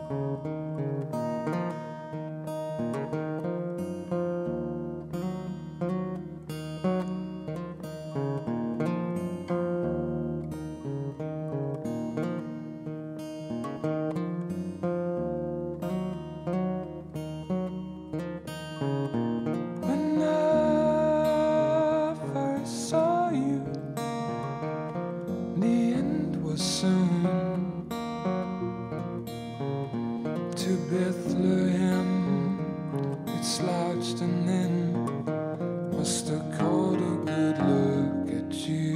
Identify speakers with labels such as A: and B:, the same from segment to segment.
A: To Bethlehem it slouched and then must have caught a good look at you.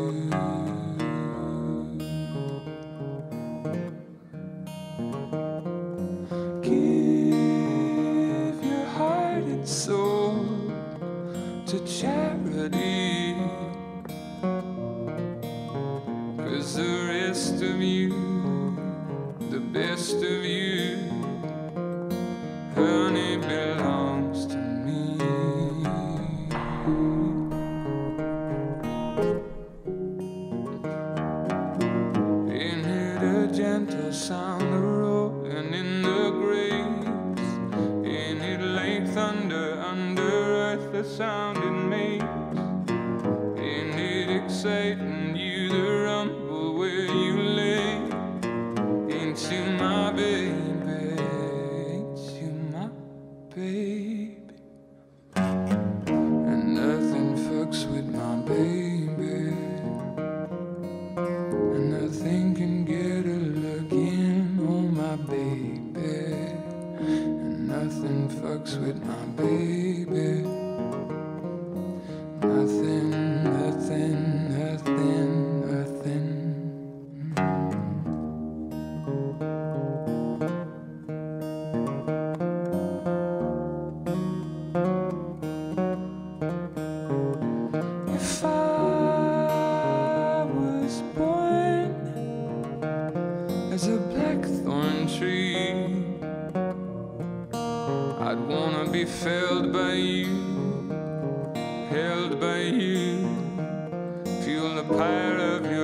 A: Give your heart and soul to charity, 'cause the rest of you, the best of you, honey, belongs to me. Ain't it a gentle sound of rolling in the graves? Ain't it like thunder under earth, the sound it makes? Ain't it exciting you, the rumble where you lay? Ain't you my baby? Baby, and nothing fucks with my baby, and nothing can get a look in on my baby, and nothing fucks with my baby, nothing, nothing, nothing, nothing. If I was born as a blackthorn tree, I'd wanna be felled by you, held by you, feel the power of your